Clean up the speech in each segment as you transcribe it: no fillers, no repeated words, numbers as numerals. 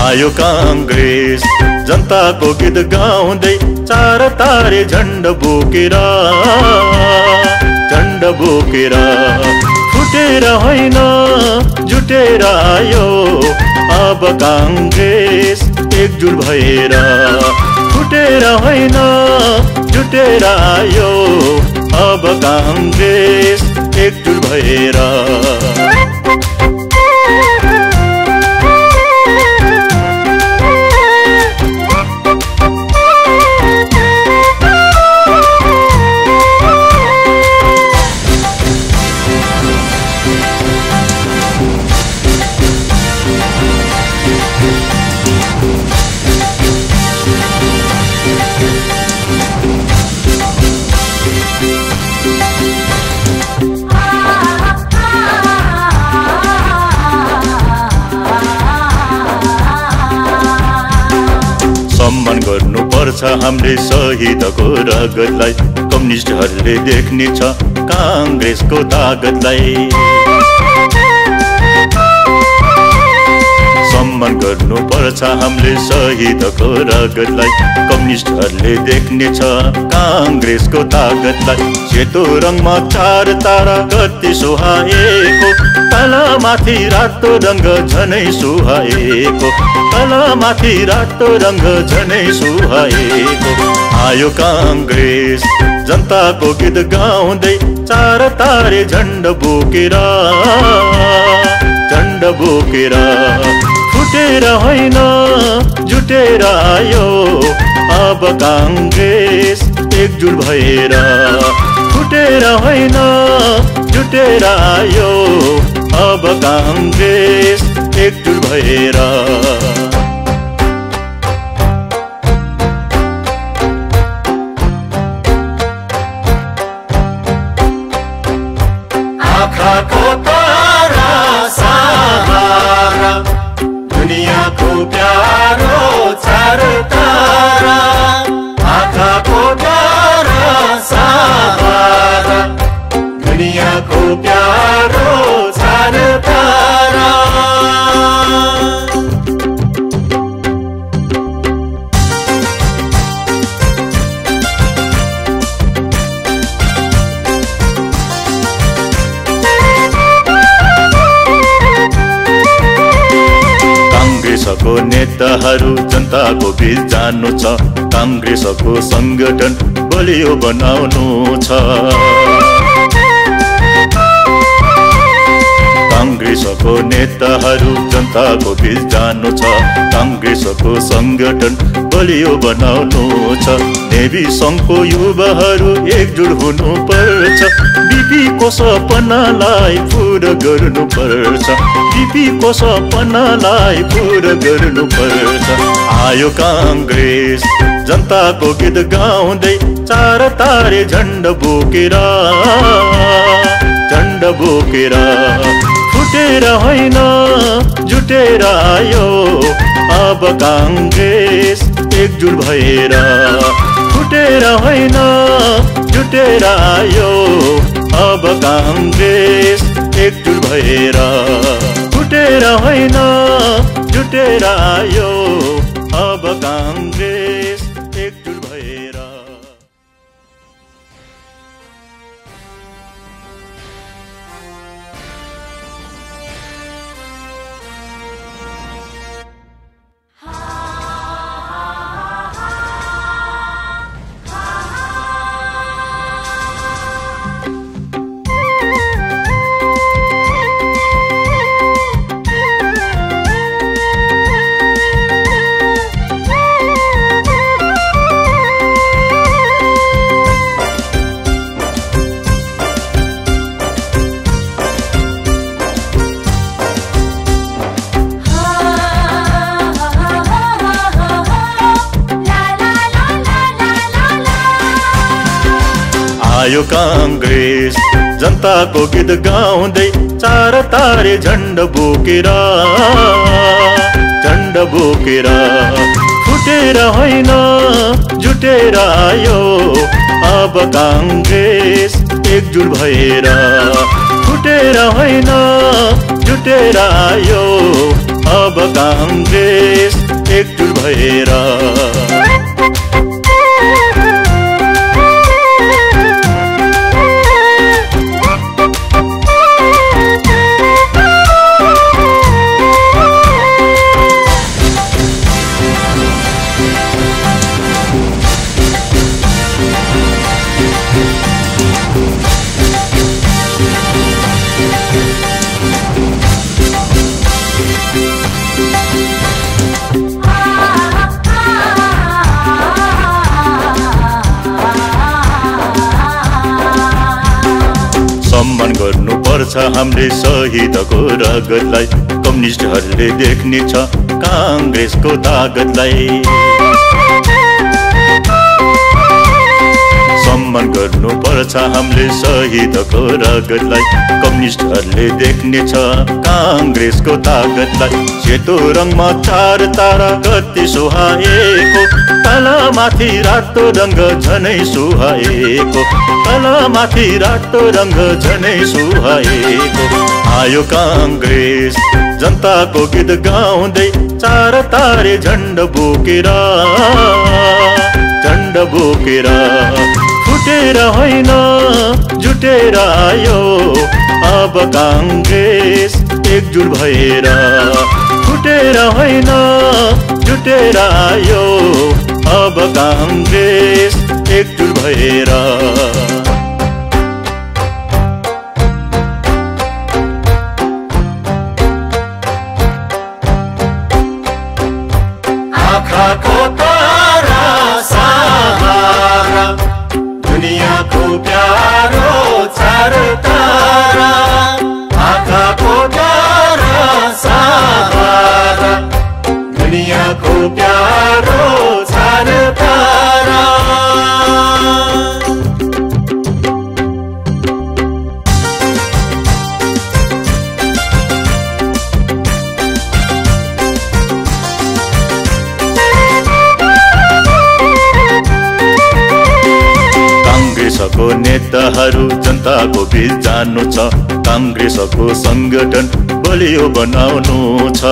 आयो कांग्रेस जनताको गीत गाउँदै चार तारे झण्ड बोकेर फुटेर होइन जुटेर आयो अब कांग्रेस एकजुट भएर फुटेर होइन जुटेर आयो अब कांग्रेस एकजुट भएर सम्मान गर्नुपर्छ हामीले शहीदको रगतलाई कम्युनिस्टहरूले देख्ने छ कांग्रेसको तागतलाई सम्मान गर्नुपर्छ हामीले शहीदको रगतलाई कम्युनिस्टहरूले देख्ने छ कांग्रेसको तागतलाई सेतो रङमा चार तारा कति सुहाएको तलमाथि रातो रङ्ग झनै सुहाएको तलमाथि रातो रङ्ग झनै सुहाएको आयो कांग्रेस जनताको गीत गाउँदै चार तारे झण्ड बोकेर फुटेर होइन जुटेर आयो अब कांग्रेस एकजुट भएर फुटेर होइन जुटेर आयो अब कांग्रेस एकजुट भएर आँखाको तारा सहारा दुनियाँको प्यारो चार तारा आँखाको तारा सहारा दुनियाँको प्यारो चार तारा कांग्रेसको नेताहरू जनताको बीच जानु छ कांग्रेसको संगठन बलियो बनाउनु छ कांग्रेसको नेताहरू जनताको बीच जानु छ कांग्रेसको संगठन बलियो बनाउनु छ नेवी संघको युवाहरू एकजुट हुनु पर्छ बीपीको सपनालाई पूरा गर्नु पर्छ बीपीको सपनालाई पूरा गर्नु पर्छ आयो कांग्रेस जनताको गीत गाउँदै चार तारे झण्ड बोकेर फुटेर होइन जुटेर आयो अब कांग्रेस एकजुट भएर फुटेर होइन जुटेर आयो अब कांग्रेस एकजुट भएर फुटेर होइन जुटेर आयो अब कांग्रेस एकजुट भएर आयो कांग्रेस जनताको गीत गाउँदै चार तारे झण्ड बोकेर फुटेर होइन जुटेर आयो अब कांग्रेस एकजुट भएर फुटेर होइन जुटेर आयो अब कांग्रेस एकजुट भएर सम्मान गर्नुपर्छ हामीले शहीदको रगतलाई कम्युनिस्टहरूले देख्नेछ कांग्रेसको तागतलाई सम्मान गर्नुपर्छ हामीले शहीदको रगतलाई कम्युनिस्टहरूले देख्नेछ कांग्रेसको तागतलाई सेतो रङमा 4 तारा कति सुहाएको तलमाथि रातो रंग झनै सुहाएको तलमाथि रातो रंग झनै सुहाएको आयो कांग्रेस जनताको गीत गाउँदै 4 तारे झण्डा बोकेर फुटेर होइन जुटेर आयो अब कांग्रेस एकजुट भएर फुटेर होइन जुटेर आयो अब कांग्रेस एकजुट भएर आँखाको तारा सहारा दुनियाँको प्यारो 4 तारा आँखाको तारा सहारा दुनियाँको प्यारो 4 तारा कांग्रेसको नेताहरू जनताको बीच जानु छ कांग्रेसको संगठन बलियो बनाउनु छ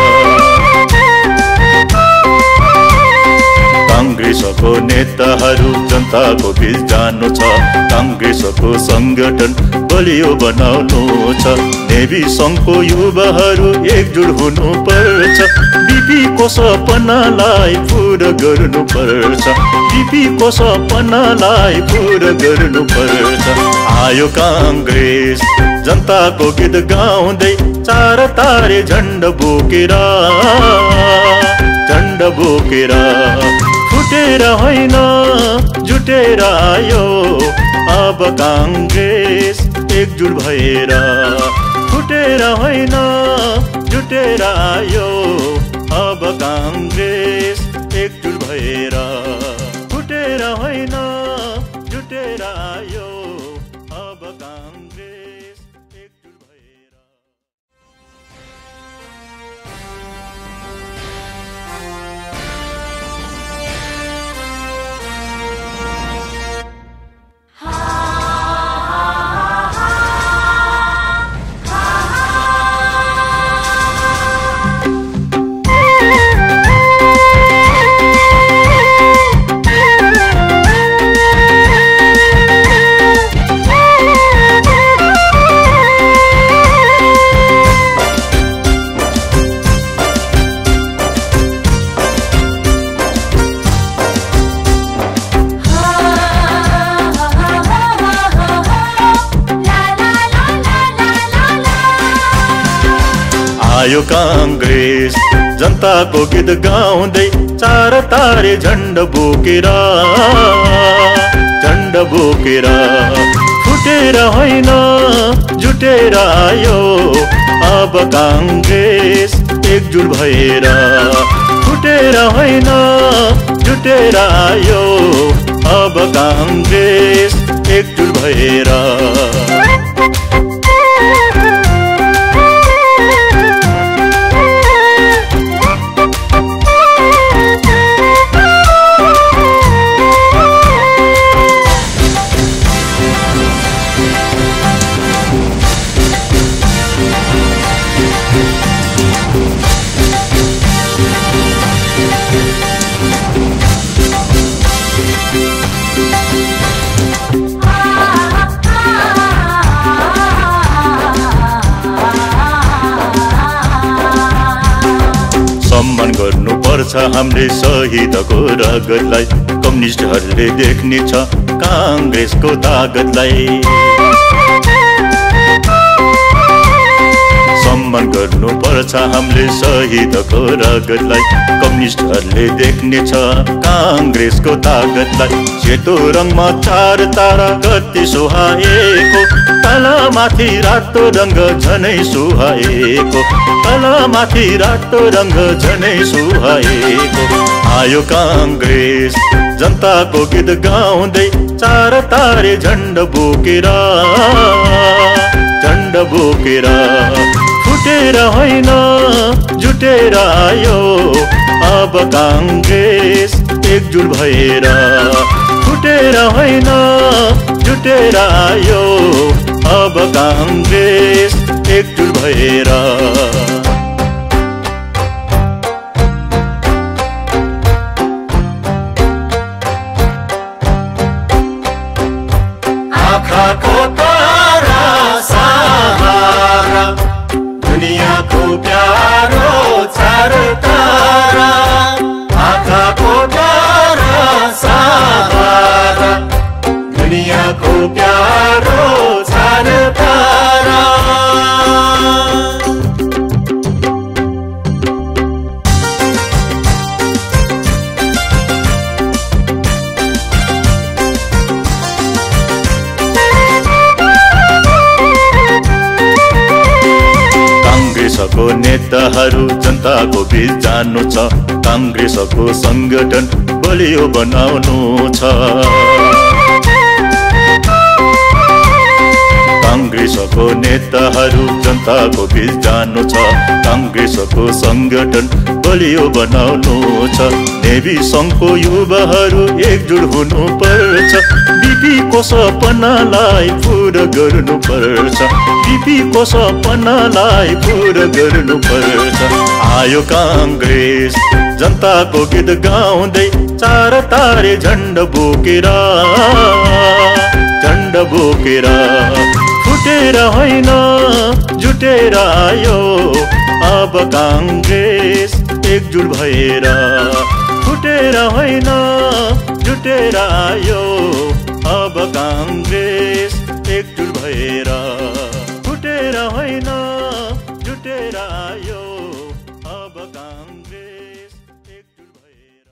कांग्रेसको नेताहरू जनताको बीच जानु छ कांग्रेसको संगठन बलियो बनाउनु छ नेवी संघको युवाहरू एकजुट हुनुपर्छ बीपीको सपनालाई पूरा गर्नुपर्छ बीपीको सपनालाई पूरा गर्नुपर्छ आयो कांग्रेस जनताको गीत गाउँदै 4 तारे झण्डा बोकेर फुटेर होइन जुटेर आयो अब कांग्रेस एकजुट भएर फुटेर होइन जुटेर आयो अब कांग्रेस एकजुट भएर फुटेर होइन जुटेर आयो अब कांग्रेस एकजुट भएर आयो कांग्रेस जनताको गीत गाउँदै 4 तारे झण्डा बोकेर फुटेर होइन जुटेर आयो अब कांग्रेस एकजुट भएर फुटेर होइन जुटेर आयो अब कांग्रेस एकजुट भएर पर्छ हामीले शहीदको रगतलाई। कम्युनिस्टहरूले देख्नेछ कांग्रेसको तागतलाई। सम्मान गर्नु पर्छ हामीले शहीदको रगतलाई। कम्युनिस्टहरूले देख्नेछ कांग्रेसको तागतलाई। सेतो रङमा 4 तारा कति सुहाएको, तलमाथि रातो रङ्ग झनै सुहाएको, तलमाथि रातो रङ्ग झनै सुहाएको। आयो कांग्रेस जनताको गीत गाउँदै 4 तारे झण्डा बोकेर, झण्डा बोकेर। फुटेर होइन जुटेर आयो अब कांग्रेस एकजुट भएर। फुटेर होइन जुटेर आयो अब कांग्रेस एकजुट भएर। आँखाको तारा सहारा, दुनियाँको प्यारो 4 तारा। आँखाको तारा सहारा, दुनियाँको प्यारो 4 तारा। कांग्रेसको नेताहरू जनताको बीच जानु छ। कांग्रेसको संगठन बलियो बनाउनु छ। कांग्रेसको नेताहरू जनताको बीच जानु छ। कांग्रेसको संगठन बलियो बनाउनु छ। नेवी संघको युवाहरू एकजुट हुनु पर्छ। बीपीको सपनालाई पूरा गर्नु पर्छ। बीपीको सपनालाई पूरा गर्नु पर्छ। आयो कांग्रेस जनताको गीत गाउँदै 4 तारे झण्डा बोकेर, झण्डा बोकेर। फुटेर होइन जुटेर आयो अब कांग्रेस एकजुट भएर। फुटेर होइन जुटेर आयो अब कांग्रेस एकजुट भएर। फुटेर होइन जुटेर आयो अब कांग्रेस एकजुट भएर।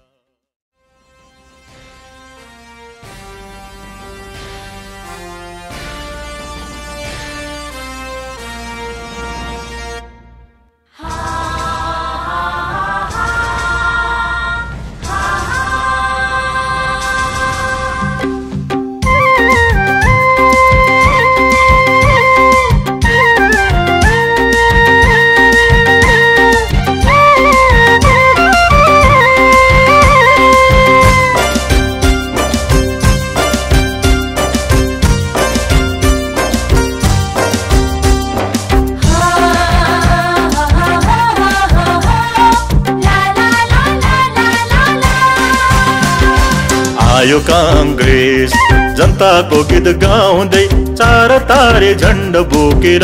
आयो कांग्रेस जनताको गीत गाउँदै 4 तारे झण्डा बोकेर,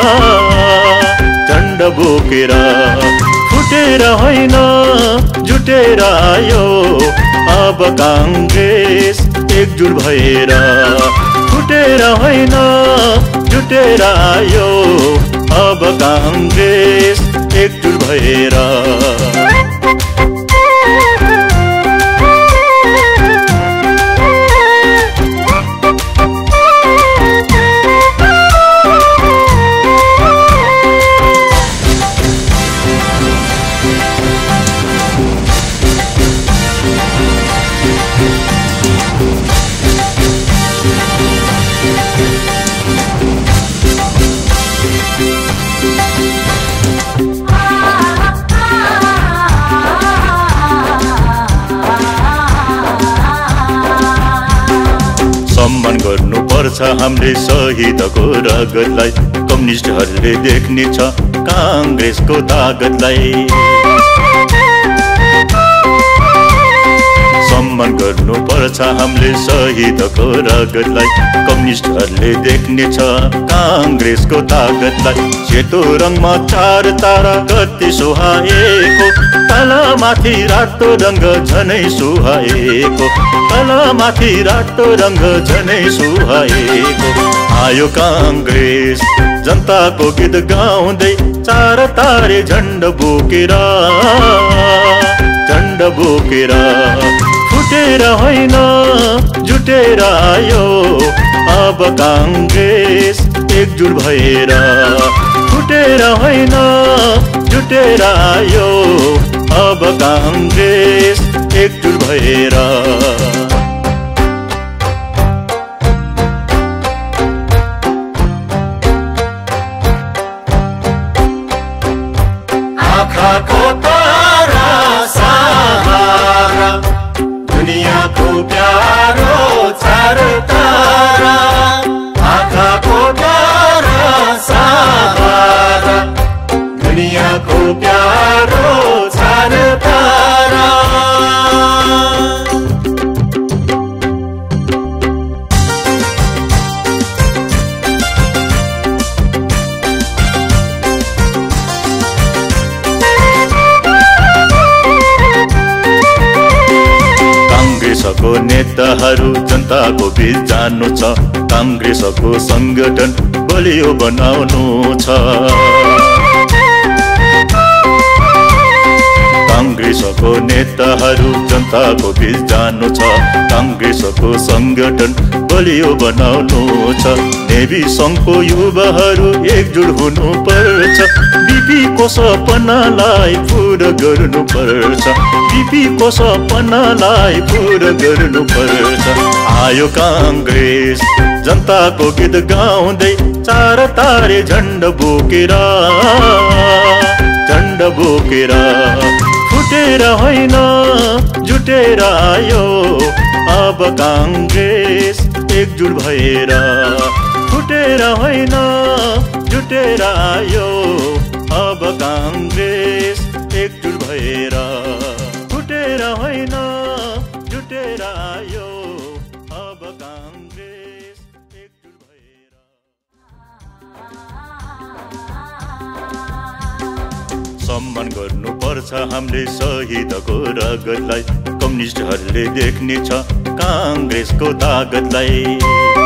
झण्डा बोकेर। फुटेर होइन जुटेर आयो अब कांग्रेस एकजुट भएर। फुटेर होइन जुटेर आयो अब कांग्रेस एकजुट भएर। सम्मान गर्नु पर्छ हामीले शहीदको रगतलाई। कम्युनिस्टहरूले देख्नेछ कांग्रेसको तागतलाई। सम्मान गर्नुपर्छ हामीले शहीदको रगतलाई। कम्युनिस्टहरूले देख्नेछ काङ्ग्रेसको तागतलाई। सेतो रङमा 4 तारा कति सुहाएको, तलमाथि रातो रङ्ग झनै सुहाएको, तलमाथि रातो रङ्ग झनै सुहाएको। आयो काङ्ग्रेस जनताको गीत गाउँदै 4 तारे झण्डा बोकेर, झण्डा बोकेर। फुटेर होइन जुटेर आयो अब काङ्ग्रेस एकजुट भएर। फुटेर होइन जुटेर आयो अब काङ्ग्रेस एकजुट भएर। आँखाको तारा सहारा, दुनियाँको प्यारो 4 तारा। आँखाको तारा सहारा, दुनियाँको प्यारो 4 तारा। काङ्ग्रेसको नेताहरू जनताको बीच जानु छ, काङ्ग्रेसको संगठन बलियो बनाउनु छ। काङ्ग्रेसको नेताहरू जनताको बीच जानु छ, काङ्ग्रेसको संगठन बलियो बनाउनु छ। नेभी सङ्घको युवाहरू एकजुट हुनु पर्छ, बिपीको सपनालाई पुरा गर्नु पर्छ, बिपीको सपनालाई पुरा गर्नु पर्छ। आयो काङ्ग्रेस जनताको गीत गाउँदै 4 तारे झण्डा बोकेर, झण्डा बोकेर। फुटेर होइन जुटेर आयो अब काङ्ग्रेस एकजुट भएर। फुटेर होइन जुटेर आयो अब काङ्ग्रेस एकजुट भएर। फुटेर होइन जुटेर आयो अब काङ्ग्रेस एकजुट भएर। सम्मान गर्नुपर्छ हामीले शहीदको रगतलाई। कम्युनिस्टहरूले देख्नेछ काङ्ग्रेसको तागतलाई।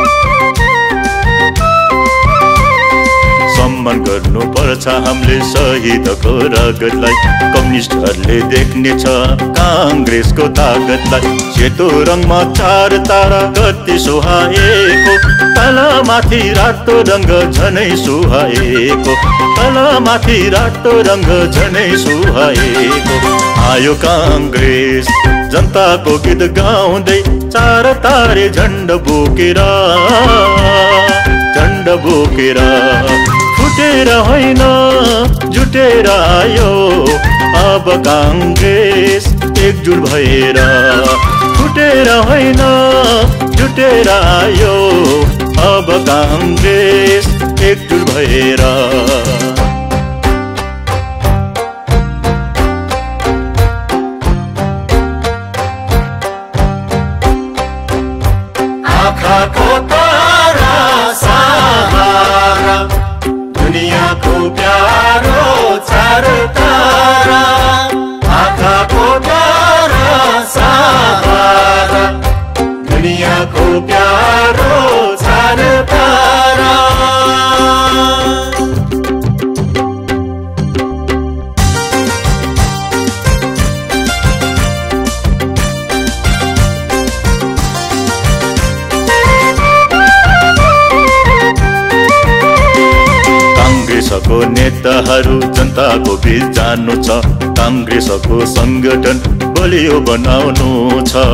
सम्मान गर्नुपर्छ हामीले शहीदको रगतलाई। कम्युनिस्टहरूले देख्नेछ काङ्ग्रेसको तागतलाई। सेतो रङमा 4 तारा कति सुहाएको, तलमाथि रातो रङ्ग झनै सुहाएको, तलमाथि रातो रङ्ग झनै सुहाएको। आयो काङ्ग्रेस जनताको गीत गाउँदै 4 तारे झण्डा बोकेर, झण्डा बोकेर। फुटेर होइन जुटेर आयो अब काङ्ग्रेस एकजुट भएर। फुटेर होइन जुटेर आयो अब काङ्ग्रेस एकजुट भएर। आँखाको तारा सहारा, दुनियाँको प्यारो 4 तारा। आँखाको तारा सहारा, दुनियाँको प्यारो 4 तारा। काङ्ग्रेसको नेताहरू जनताको बीच जानु छ, काङ्ग्रेसको संगठन बलियो बनाउनु छ।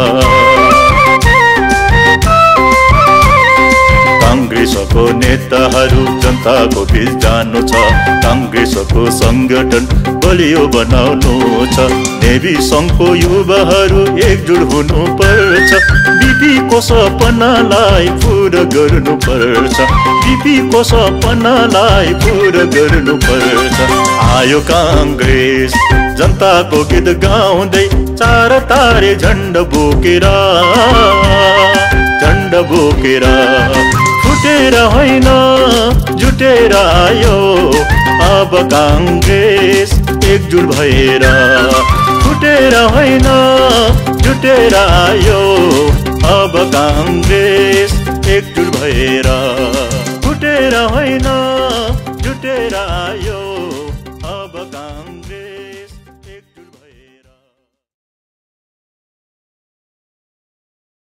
काङ्ग्रेसको नेताहरू जनताको बीच जानु छ, काङ्ग्रेसको संगठन बलियो बनाउनु छ। नेभी सङ्घको युवाहरू एकजुट हुनु पर्छ, बिपीको सपनालाई पुरा गर्नु पर्छ, बिपीको सपनालाई पुरा गर्नु पर्छ। आयो कांग्रेस जनताको गीत गाउँदै चार तारे झण्ड बोकेर फुटेर होइन जुटेर आयो अब कांग्रेस एकजुट भएर फुटेर होइन जुटेर आयो अब कांग्रेस एकजुट भएर फुटेर होइन